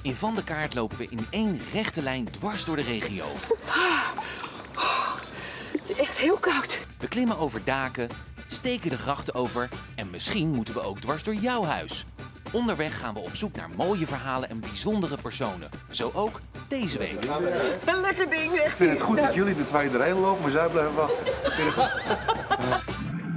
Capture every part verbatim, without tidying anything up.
In Van de Kaart lopen we in één rechte lijn dwars door de regio. Het is echt heel koud. We klimmen over daken, steken de grachten over en misschien moeten we ook dwars door jouw huis. Onderweg gaan we op zoek naar mooie verhalen en bijzondere personen. Zo ook deze week. Een lekker ding, echt. Ik vind het goed dat jullie de twee erheen lopen, maar zij blijven wachten. Ik vind het goed.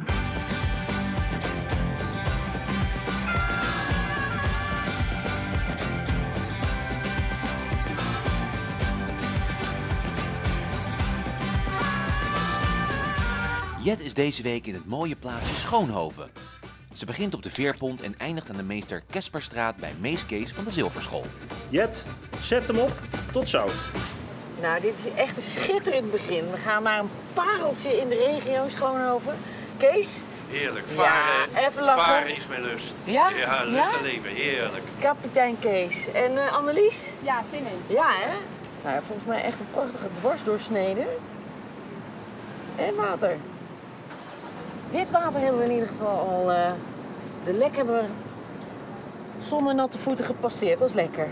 Jet is deze week in het mooie plaatsje Schoonhoven. Ze begint op de Veerpont en eindigt aan de meester Kesperstraat bij Mees Kees van de Zilverschool. Jet, zet hem op. Tot zo. Nou, dit is echt een schitterend begin. We gaan naar een pareltje in de regio Schoonhoven. Kees? Heerlijk. Varen, ja, even lachen. varen is mijn lust. Ja? Ja, lust ja? te leven. Heerlijk. Kapitein Kees. En uh, Annelies? Ja, zin in. Ja, hè? Nou ja, volgens mij echt een prachtige dwarsdoorsnede. En water. Dit water hebben we in ieder geval al... Uh, de lek hebben we zonder natte voeten gepasseerd. Dat is lekker.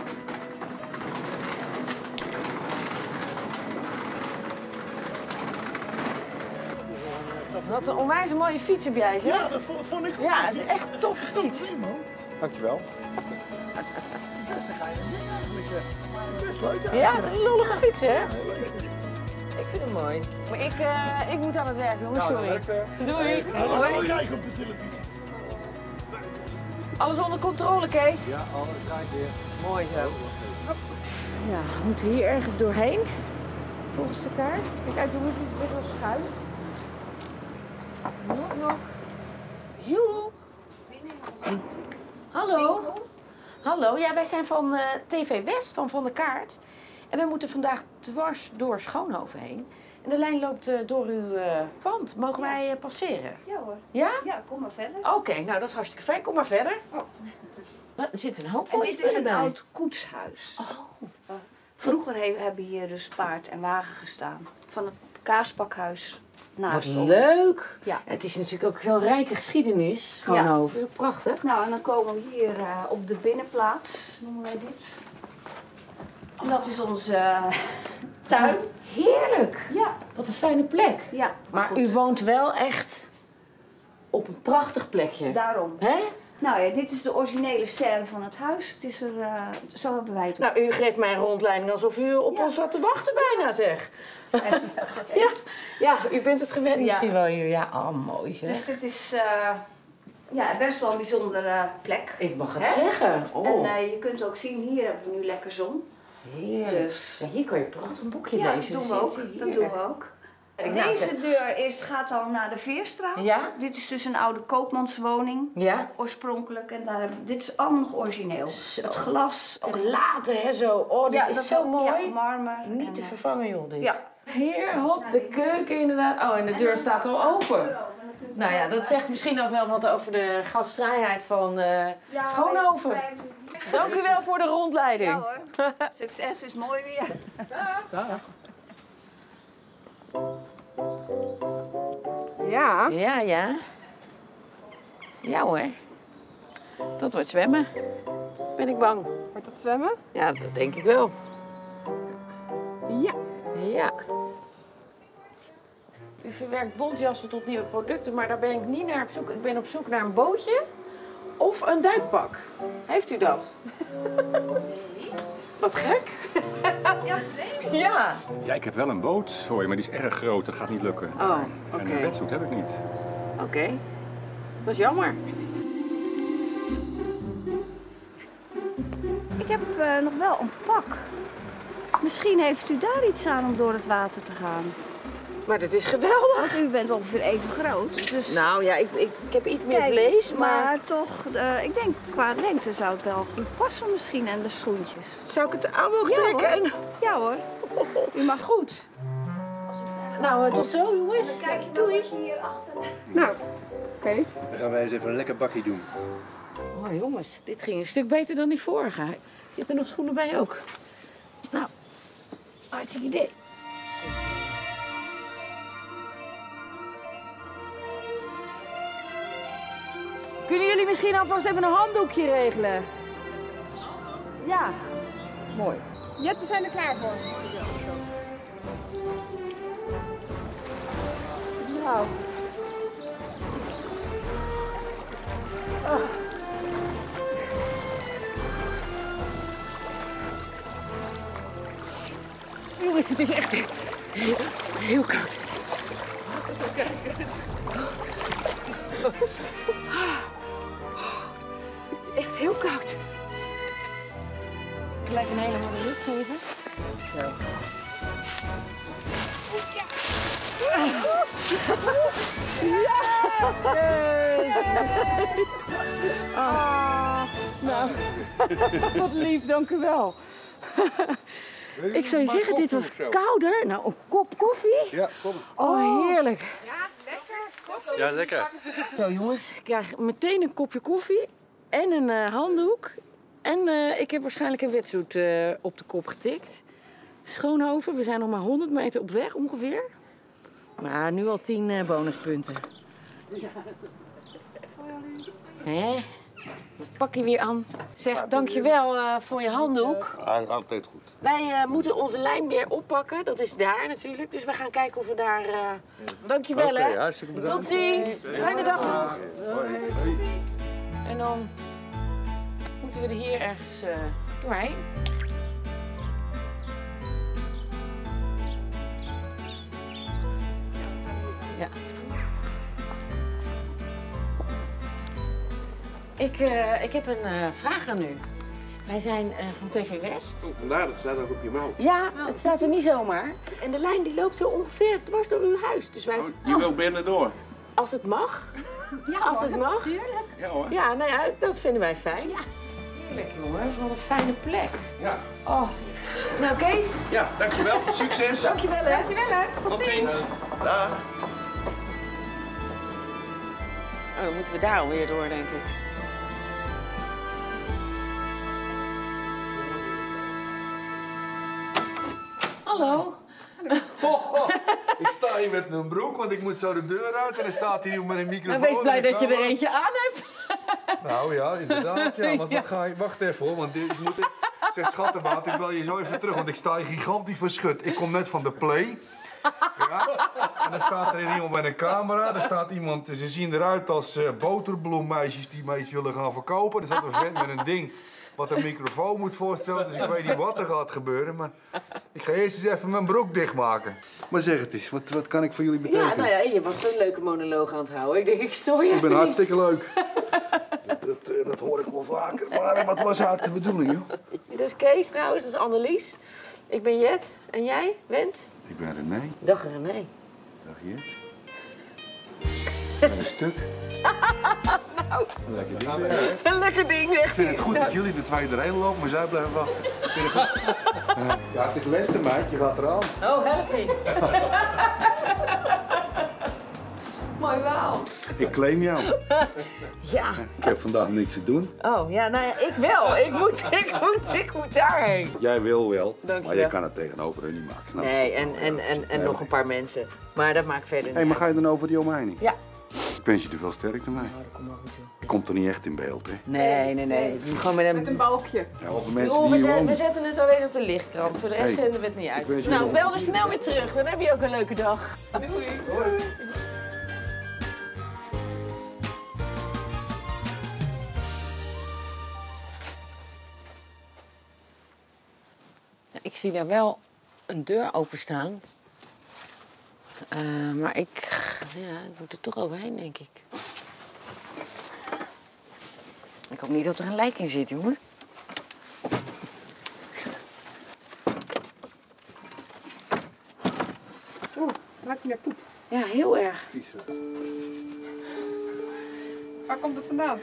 Wat een onwijs mooie fiets heb jij, zeg. Ja, dat vond ik. Ja, het is echt een toffe fiets. Dankjewel. Best leuk, Ja, het is een lollige fiets, hè? Ik vind het mooi. Maar ik, uh, ik moet aan het werk, jongens. Sorry. Doei. Hoi. Kijk op de televisie. Alles onder controle, Kees? Ja, alles draait weer. Mooi zo. Ja, we moeten hier ergens doorheen. Volgens de kaart. Kijk uit, jongens, het is best wel schuin. Nog, nog. Joe. Hallo. Hallo, ja, wij zijn van uh, T V West, van Van de Kaart. En wij moeten vandaag dwars door Schoonhoven heen. En de lijn loopt uh, door uw uh, pand. Mogen ja. wij uh, passeren? Ja hoor. Ja? Ja, kom maar verder. Oké, okay, nou dat is hartstikke fijn. Kom maar verder. Oh. Er zit een hoop En dit is een bij. oud koetshuis. Oh. Uh, vroeger he hebben hier dus paard en wagen gestaan. Van het kaaspakhuis naast. Wat leuk. Ja. Het is natuurlijk ook zo'n rijke geschiedenis. Schoonhoven. Ja. Prachtig. Nou, en dan komen we hier uh, op de binnenplaats, noemen wij dit. En dat is onze uh, tuin. Heerlijk. Ja. Wat een fijne plek. Ja. Maar goed. U woont wel echt op een prachtig plekje. Daarom. Hè? Nou ja, dit is de originele serre van het huis. Het is er, uh, zo hebben wij het. Nou, u geeft mij een rondleiding alsof u op ja. ons zat te wachten bijna, zeg. ja. ja, u bent het gewend misschien ja. wel hier. Ja, oh, mooi zeg. Dus dit is uh, ja, best wel een bijzondere plek. Ik mag het Hè? zeggen. Oh. En uh, je kunt ook zien, hier hebben we nu lekker zon. Heerlijk. Dus. Ja, hier kan je prachtig een boekje ja, lezen. Dat doen we ook. Dat doen we ook. Deze deur is, gaat dan naar de Veerstraat. Ja? Dit is dus een oude koopmanswoning. Ja? Oorspronkelijk. En daar hebben, dit is allemaal nog origineel. Zo. Het glas. Ook later, hè, zo. Oh, dit ja, is dat zo ook, mooi. Ja, marmer. Niet en, te vervangen, joh, dit. Ja. Hier, hop, de keuken inderdaad. Oh, en de deur en staat al open. Nou ja, dat zegt misschien ook wel wat over de gastvrijheid van uh, ja, Schoonhoven. Wij, wij... Dank u wel voor de rondleiding. Ja hoor. Succes, is mooi weer. Dag. Ja. Ja, ja. Ja hoor. Dat wordt zwemmen. Ben ik bang. Wordt dat zwemmen? Ja, dat denk ik wel. Ja. Ja. U verwerkt bontjassen tot nieuwe producten, maar daar ben ik niet naar op zoek. Ik ben op zoek naar een bootje of een duikpak. Heeft u dat? Nee. Wat gek. Ja, nee. Ja. Ja, ik heb wel een boot voor je, maar die is erg groot. Dat gaat niet lukken. Oh, oké. Okay. En een wetsuit heb ik niet. Oké. Okay. Dat is jammer. Ik heb uh, nog wel een pak. Misschien heeft u daar iets aan om door het water te gaan. Maar dat is geweldig. Want u bent ongeveer even groot. Dus... Nou ja, ik, ik, ik heb iets meer Kijk, vlees, maar... Maar toch, uh, ik denk qua lengte zou het wel goed passen misschien en de schoentjes. Zou ik het aan mogen ja, trekken? Hoor. Ja hoor. U mag goed. Nou, tot zo jongens. Dan kijk je wel eens hier achter. Nou, oké. Okay. Dan gaan wij eens even een lekker bakje doen. Oh jongens, dit ging een stuk beter dan die vorige. Zitten er nog schoenen bij ook? Nou, hartstikke idee. Kunnen jullie misschien alvast even een handdoekje regelen? Ja, mooi. Jet, we zijn er klaar voor. Nou. Oh. Jongens, het is echt heel, heel koud. Het is echt heel koud. Gelijk een hele mooie lucht geven. Zo. Ja! Ah, nou, wat lief, dank u wel. Ik zou je zeggen, dit was kouder. Nou, een kop koffie? Ja, kom. Oh, heerlijk. Ja, lekker. Zo jongens, ik krijg meteen een kopje koffie en een uh, handdoek. En uh, ik heb waarschijnlijk een wetsuit uh, op de kop getikt. Schoonhoven, we zijn nog maar honderd meter op weg ongeveer. Maar nu al tien uh, bonuspunten. Hé, pak je weer aan. Zeg, dankjewel uh, voor je handdoek. Ja, altijd goed. Wij uh, moeten onze lijn weer oppakken, dat is daar natuurlijk. Dus we gaan kijken of we daar... Uh... Dankjewel Oké, hè. hartstikke bedankt. Tot ziens. Fijne dag nog. En dan moeten we er hier ergens uh, doorheen. Ja. Ik, uh, ik heb een uh, vraag aan u. Wij zijn uh, van T V West. Oh, vandaar, dat staat ook op je mouw. Ja, het staat er niet zomaar. En de lijn die loopt zo ongeveer dwars door uw huis. Dus wij... Oh, je wil binnen door? Als het mag. Ja, als het mag. Heerlijk. Ja hoor. Ja, nou ja, dat vinden wij fijn. Ja. Heerlijk jongens, wat een fijne plek. Ja. Oh. Nou Kees. Ja, dankjewel. Succes. Dankjewel hè. Dankjewel hè. Tot, Tot ziens. ziens. Dag. Oh, dan moeten we daar alweer door, denk ik. Hallo. Oh, oh. Ik sta hier met mijn broek, want ik moet zo de deur uit en dan staat hier iemand met een microfoon. Nou, wees blij dat je er eentje aan hebt. Nou ja, inderdaad. Ja, want wat ga je... Wacht even hoor, want ik moet... Ik zeg, schattenbaat, ik bel je zo even terug, want ik sta hier gigantisch verschut. Ik kom net van de play. Ja, en dan staat er iemand met een camera, er staat iemand, ze zien eruit als uh, boterbloemmeisjes die mij iets willen gaan verkopen. Er staat een vent met een ding wat een microfoon moet voorstellen, dus ik weet niet wat er gaat gebeuren, maar ik ga eerst eens even mijn broek dichtmaken. Maar zeg het eens, wat, wat kan ik voor jullie betekenen? Ja, nou ja, je was zo'n leuke monoloog aan het houden. Ik denk, ik stoor je Ik ben even hartstikke leuk. Dat, dat, uh, dat hoor ik wel vaker, maar wat was eigenlijk de bedoeling, joh? Dit is Kees trouwens, dat is Annelies. Ik ben Jet. En jij, Went? Ik ben René. Dag René. Dag Jet. Met een stuk. Nou. Een lekker ding. Ja. Een lekker ding, zegt Ik vind het goed dat jullie de twee erheen lopen, maar zij blijven wachten. Ik vind het goed. Uh, ja, het is lente, meid. Je gaat eraan. Oh, help me. Mooi wel. Ik claim jou. Ja. Ik heb vandaag niks te doen. Oh, ja, nou ja, ik wel. Ik moet, ik moet, ik moet daarheen. Jij wil wel, Dank je maar je wel. kan het tegenover hun niet maken. Snap je? Nee, en, en, en, en nog een paar mensen. Maar dat maakt verder niet Hé, hey, maar uit. ga je dan over die omheining? Ja. Ik wens je er veel sterkte mee. Oh, dat komt wel goed toe. Je komt er niet echt in beeld, hè? Nee, nee, nee. We doen gewoon met een... Met een balkje. Ja, over mensen Joh, die we, hier zet- we wonen. zetten het alleen op de lichtkrant. Voor de rest Hey, zenden we het niet ik uit. wens je Nou, nog bel een er snel weer terug. Dan heb je ook een leuke dag. Doei. Ik zie daar wel een deur openstaan. Uh, maar ik, ja, ik moet er toch overheen, denk ik. Ik hoop niet dat er een lijk in zit, jongens. Oeh, ruikt hij naar poep. Ja, heel erg. Waar komt het vandaan?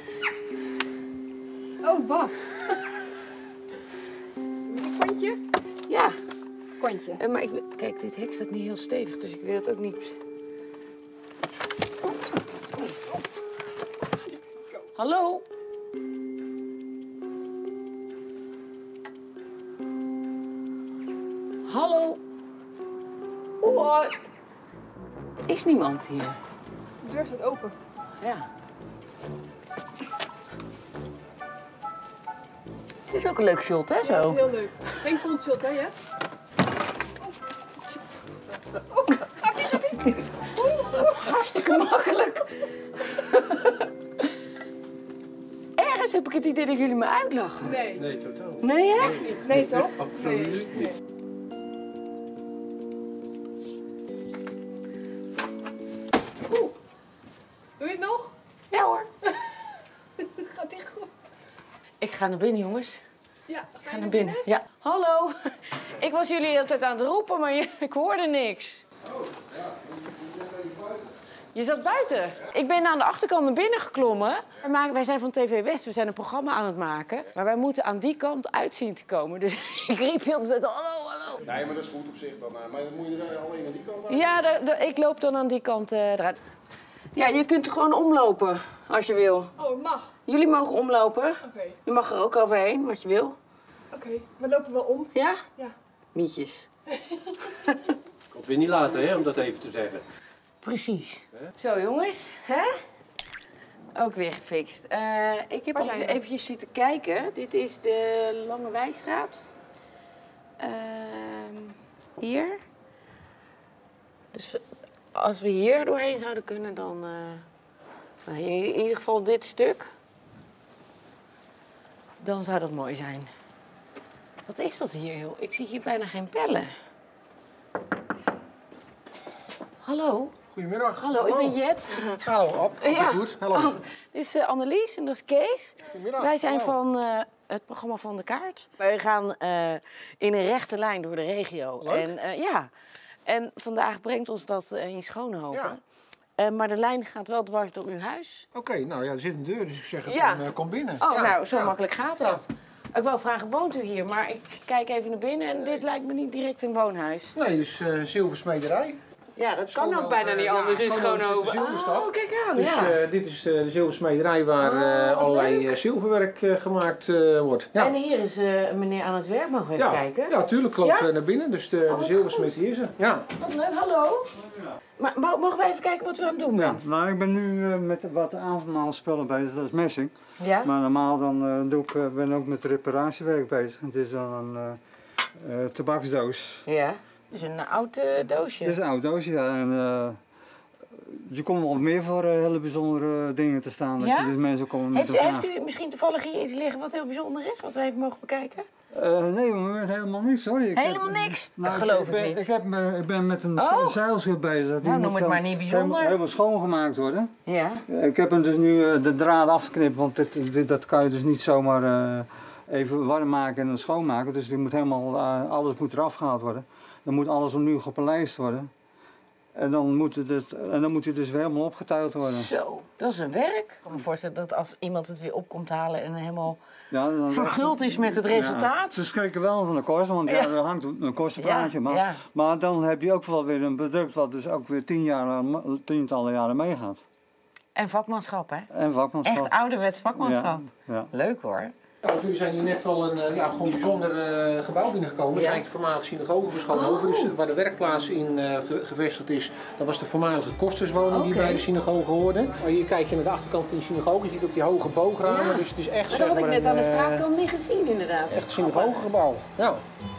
Oh, bah. Een kontje? Ja. Kontje. Uh, maar ik, kijk, dit hek staat niet heel stevig, dus ik wil het ook niet... Hallo? Hallo? Oh, is niemand hier? De deur staat open. Ja. Dit is ook een leuk shot, hè, Ja, zo? dat is heel leuk. Geen frontshot, hè, ja? Hartstikke makkelijk. Ergens heb ik het idee dat jullie me uitlachen. Nee. Nee, totaal. Nee, hè? Niet. Nee, toch? Absoluut Nee. niet. Oeh. Doe je het nog? Ja hoor. Gaat die goed? Ik ga naar binnen, jongens. Ja, Ik ga naar binnen. Ja. Hallo. Ik was jullie de hele tijd aan het roepen, maar je, ik hoorde niks. Je zat buiten. Ik ben aan de achterkant naar binnen geklommen. Wij, maken, wij zijn van T V West, we zijn een programma aan het maken. Maar wij moeten aan die kant uit zien te komen. Dus ik riep heel de tijd, hallo, hallo. Nee, maar dat is goed op zich dan. Maar dan moet je er alleen aan die kant uit. Ja, de, de, ik loop dan aan die kant uh, eruit. Ja, je kunt gewoon omlopen als je wil. Oh, het mag. Jullie mogen omlopen. Oké. Okay. Je mag er ook overheen, wat je wil. Oké, okay. We lopen wel om. Ja? Ja. Mietjes. Komt weer niet later, hè, om dat even te zeggen. Precies. He? Zo, jongens. Hè? Ook weer gefixt. Uh, ik heb al eens eventjes zitten kijken. Dit is de Lange Wijstraat. Uh, hier. Dus als we hier doorheen zouden kunnen, dan... Uh, in ieder geval dit stuk. Dan zou dat mooi zijn. Wat is dat hier, joh? Ik zie hier bijna geen pellen. Hallo? Goedemiddag. Hallo, Hallo. Ik ben Jet. Hallo, Ab. Ja. Goed. Hallo. Oh, dit is uh, Annelies en dat is Kees. Goedemiddag. Wij zijn Hallo. van uh, het programma Van de Kaart. Wij gaan uh, in een rechte lijn door de regio. Leuk. En, uh, ja. en vandaag brengt ons dat uh, in Schoonhoven. Ja. Uh, maar de lijn gaat wel dwars door uw huis. Oké, okay, nou ja, er zit een deur, dus ik zeg het, ja. dan, uh, kom binnen. Oh, ja. nou, zo ja. makkelijk gaat dat. Ja. Ik wou vragen, woont u hier? Maar ik kijk even naar binnen en dit lijkt me niet direct een woonhuis. Nee, dus uh, zilversmederij. Ja, dat kan ook bijna niet anders in Schoonhoven. Oh, kijk aan, dus, ja. uh, dit is de, de zilversmederij waar uh, oh, allerlei uh, zilverwerk uh, gemaakt uh, wordt. Ja. En hier is uh, een meneer aan het werk, mogen we even ja. kijken? Ja, tuurlijk, loop ja? naar binnen. Dus de, oh, de zilversmid hier is er. Ja. Wat leuk, hallo. Ja. Maar mogen we even kijken wat u aan het doen bent? Ja, nou, ik ben nu uh, met wat avondmaalspullen bezig, dat is messing. Ja? Maar normaal dan uh, doe ik, uh, ben ik ook met reparatiewerk bezig. Het is dan een uh, uh, tabaksdoos. Ja. Het is een oud uh, doosje. Het is een oud doosje, ja. En, uh, je komt wel meer voor uh, hele bijzondere dingen te staan. Dat ja? je dus mensen komen heeft, met u, heeft u misschien toevallig hier iets liggen wat heel bijzonder is, wat we even mogen bekijken? Uh, nee, maar helemaal niks, sorry. Ik helemaal heb, niks? Nou, dat geloof ik, ik, ben, niet. Ik, heb me, ik ben met een oh. zeilschip bezig. Nou, noem het maar niet bijzonder. Helemaal, helemaal schoongemaakt worden. Ja. Ik heb hem dus nu uh, de draad afgeknipt, want dit, dit, dat kan je dus niet zomaar uh, even warm maken en dan schoonmaken. Dus die moet helemaal, uh, alles moet eraf gehaald worden. Dan moet alles opnieuw gepolijst worden. En dan, moet het dus, en dan moet hij dus weer helemaal opgetuigd worden. Zo, dat is een werk. Ik kan me voorstellen dat als iemand het weer op komt halen en helemaal ja, dan verguld is met het resultaat. Ja, ze schrikken wel van de kosten, want ja. Ja, er hangt een kostenplaatje. Ja, maar, ja. maar dan heb je ook wel weer een product wat dus ook weer tien jaar, tientallen jaren meegaat. En vakmanschap, hè? En vakmanschap. Echt ouderwets vakmanschap. Ja, ja. Leuk hoor. Nou, jullie zijn hier net wel een ja, gewoon bijzonder uh, gebouw binnengekomen. We ja. zijn de voormalige synagoge van Schoonhoven, oh. dus waar de werkplaats in uh, ge gevestigd is. Dat was de voormalige kosterswoning okay. die bij de synagoge hoorde. Maar hier kijk je naar de achterkant van de synagoge, je ziet ook die hoge boogramen. Ja. Dus het is echt, maar dat had ik net een, aan de straatkant niet gezien inderdaad. Echt een synagogegebouw. Ja.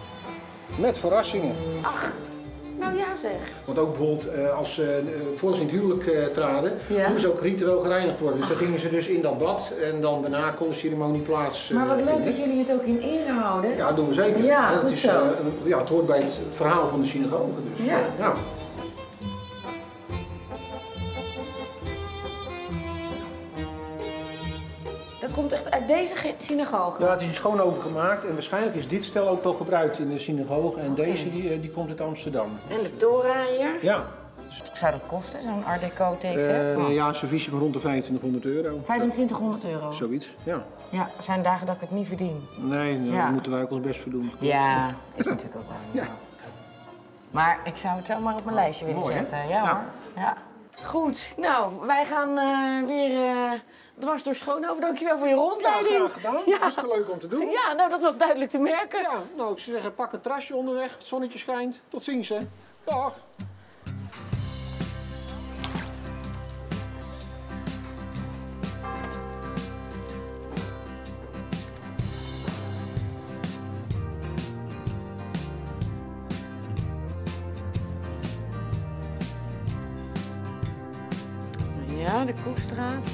Met verrassingen. Ach. Nou ja zeg. Want ook bijvoorbeeld uh, als ze uh, voor ze in het huwelijk uh, traden, ja. moest ook ritueel gereinigd worden. Dus dan gingen ze dus in dat bad en dan daarna kon de ceremonie plaats uh, Maar wat leuk vinden. dat jullie het ook in ere houden. Ja, dat doen we zeker. Ja, dat goed is, zo. Uh, ja, het hoort bij het, het verhaal van de synagoge. Dus, ja. Uh, ja. Dat komt echt uit deze synagoge? Ja, het is in Schoonhoven gemaakt en waarschijnlijk is dit stel ook wel gebruikt in de synagoge. En okay. deze die, die komt uit Amsterdam. En de Torah hier? Ja. Wat zou dat kosten, zo'n Art Deco T-set? Uh, ja, een serviesje van rond de vijfentwintighonderd euro. vijfentwintighonderd euro? Zoiets, ja. Ja, er zijn dagen dat ik het niet verdien. Nee, nou, ja. daar moeten wij ook ons best voor doen. Ja, is natuurlijk ook wel. Ja. Maar ik zou het zomaar op mijn lijstje willen Mooi, zetten. Hè? Ja, ja. ja. Goed, nou, wij gaan uh, weer uh, dwars door Schoonhoven. Dankjewel voor je rondleiding. Ja, graag gedaan. Ja. Hartstikke leuk om te doen. Ja, nou, dat was duidelijk te merken. Ja, nou, ik zou zeggen, pak een trasje onderweg. Het zonnetje schijnt. Tot ziens, hè. Dag. de Koestraat.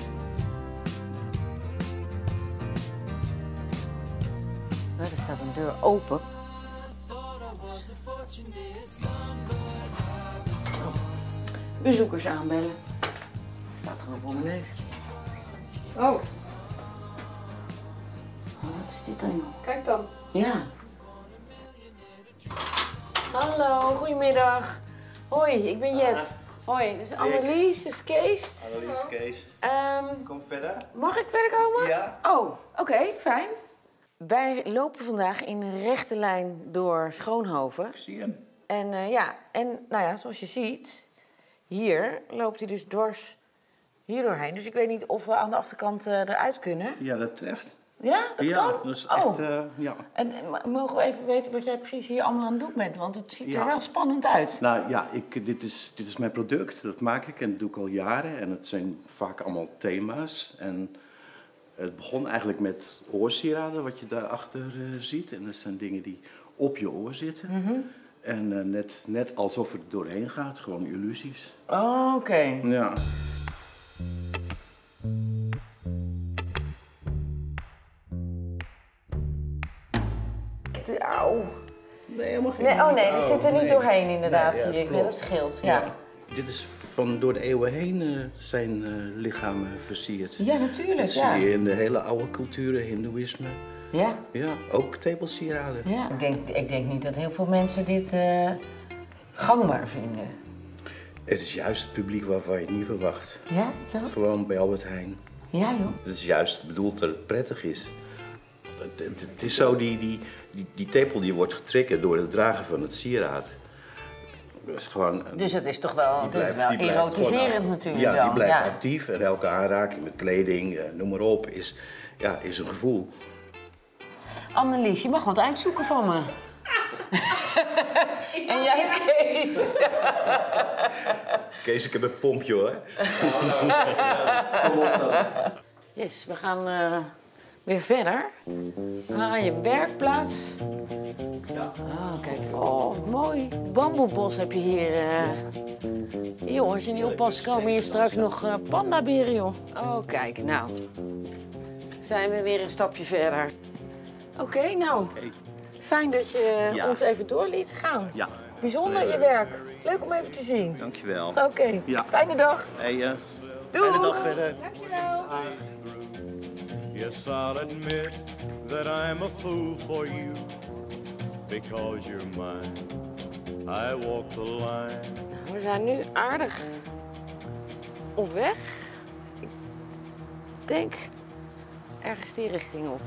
Nou, er staat een deur open. Oh. Bezoekers aanbellen. Staat gewoon voor mijn neus. Oh. Wat is dit dan, joh? Kijk dan. Ja. Hallo, goedemiddag. Hoi, ik ben Jet. Hoi, dit is Annelies, dit is Kees. Annelies, Kees. Um, Kom verder. Mag ik verder komen? Ja. Oh, oké, okay, fijn. Wij lopen vandaag in een rechte lijn door Schoonhoven. Ik zie hem. En uh, ja, en nou ja, zoals je ziet, hier loopt hij dus dwars hier doorheen. Dus ik weet niet of we aan de achterkant uh, eruit kunnen. Ja, dat treft. Ja, dat ja, kan? Dat is oh. echt, uh, ja. En mogen we even weten wat jij precies hier allemaal aan het doen bent? Want het ziet ja. er wel spannend uit. Nou ja, ik, dit, is, dit is mijn product. Dat maak ik en dat doe ik al jaren. En het zijn vaak allemaal thema's. En het begon eigenlijk met oorsieraden, wat je daarachter uh, ziet. En dat zijn dingen die op je oor zitten. Mm-hmm. En uh, net, net alsof het doorheen gaat, gewoon illusies. Oh, oké. Okay. Ja. Auw. Nee, helemaal geen. Nee, oh nee, die zit er niet nee. doorheen inderdaad, nee, ja, zie ik. klopt. Nee, dat scheelt. Ja. Ja. Dit is van door de eeuwen heen uh, zijn uh, lichamen versierd. Ja, natuurlijk. Dat ja. zie je in de hele oude culturen, hindoeïsme. Ja. Ja, ook tepelsieraden. Ja. Ik denk, ik denk niet dat heel veel mensen dit uh, gangbaar vinden. Het is juist het publiek waarvan je het niet verwacht. Ja, zo? Gewoon bij Albert Heijn. Ja, joh. Het is juist bedoeld dat het prettig is. Het, het, het is zo, die, die, die, die tepel die wordt getriggerd door het dragen van het sieraad. Dus, gewoon, dus het is toch wel, blijft, het is wel erotiserend gewoon, natuurlijk ja, dan. die blijft ja. actief en elke aanraking met kleding, noem maar op, is, ja, is een gevoel. Annelies, je mag wat uitzoeken van me. En jij, Kees? Kees, ik heb een pompje hoor. Kom op dan. Yes, we gaan uh, weer verder. Ah, je werkplaats. Ja. Oh, kijk. Oh, mooi. Bamboebos heb je hier. Uh... Joh, als je niet oppast, komen hier straks nog uh, pandaberen, joh. Oh, kijk, nou. Zijn we weer een stapje verder. Oké, okay, nou. Okay. Fijn dat je ja. ons even door liet gaan. Ja. Bijzonder, je werk. Leuk om even te zien. Dankjewel. Oké, okay. Ja. Fijne dag. Hey, uh, Doei. Fijne dag verder. Dankjewel. Yes, I'll admit that I'm a fool for you. Because you're mine, I walk the line. We zijn nu aardig op weg. Ik denk ergens die richting op.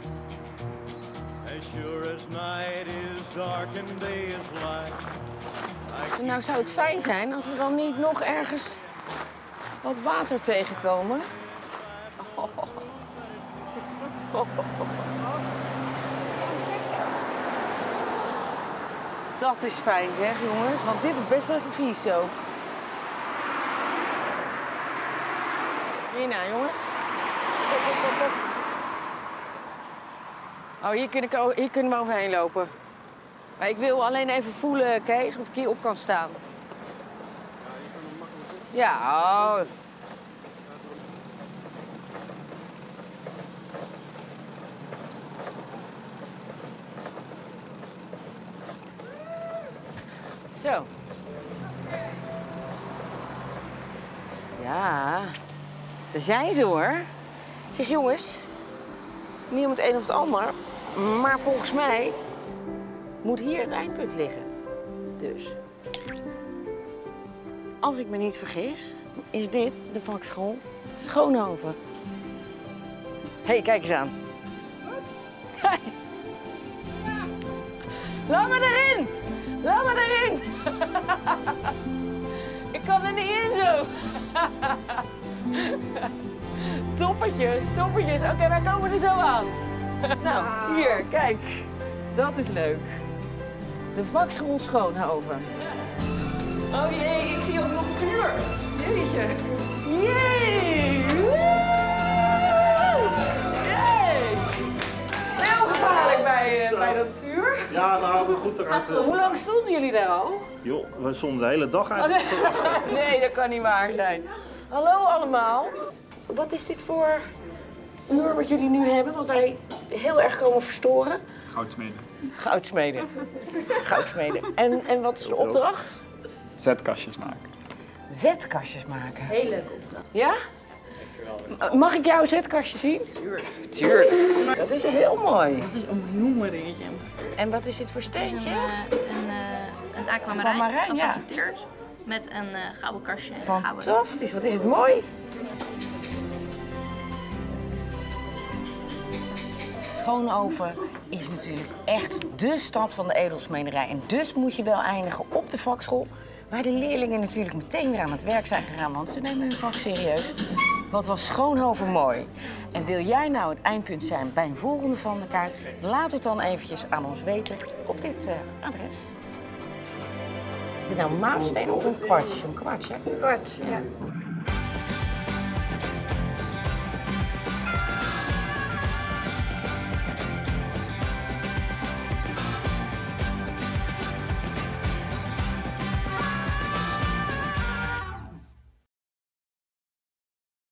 As sure as night is dark and day is light. Nou zou het fijn zijn als we dan niet nog ergens wat water tegenkomen. Oh. Oh. Dat is fijn zeg jongens, want dit is best wel even vies zo. Hierna jongens. Op, op, op, op. Oh, hier, kun ik, hier kunnen we overheen lopen. Maar ik wil alleen even voelen, Kees, of ik hier op kan staan. Ja, oh. Zo. Ja, daar zijn ze hoor. Zeg jongens, niet om het een of het ander, maar volgens mij moet hier het eindpunt liggen. Dus, als ik me niet vergis, is dit de vakschool Schoonhoven. Hé, hey, kijk eens aan. Hey. Laat me erin! Laat me erin! Ik kan er niet in zo. Toppertjes, toppertjes. Oké, okay, wij komen er zo aan. Nou, hier, kijk. Dat is leuk. De vakschool Schoonhoven. Oh jee, ik zie ook nog vuur. Jeetje. Jee! Jee! Heel gevaarlijk bij, uh, bij dat vuur. Ja, nou, we goed eruit. Hoe lang stonden jullie daar al? Joh, we stonden de hele dag uit. Oh, nee. Nee, dat kan niet waar zijn. Hallo allemaal. Wat is dit voor uur wat jullie nu hebben, wat wij heel erg komen verstoren? Goudsmeden. Goudsmeden. Goudsmeden. En, en wat is de opdracht? Zetkastjes maken. Zetkastjes maken. Heel leuke opdracht. Ja? Mag ik jouw zetkastje zien? Tuurlijk. Tuurlijk. Dat is heel mooi. Dat is een heel mooi dingetje. En wat is dit voor steentje? Een, uh, een, uh, een aquamarijn, aquamarijn, ja. gefaceteerd met een uh, gouden kastje. En gouden... Fantastisch, wat is het mooi. Schoonhoven is natuurlijk echt dé stad van de edelsmederij. En dus moet je wel eindigen op de vakschool, waar de leerlingen natuurlijk meteen weer aan het werk zijn gegaan, want ze nemen hun vak serieus. Wat was Schoonhoven mooi. En wil jij nou het eindpunt zijn bij een volgende Van de Kaart? Laat het dan eventjes aan ons weten op dit uh, adres. Is dit nou een maatsteen of een kwartje? Een kwartje? Kwart, ja.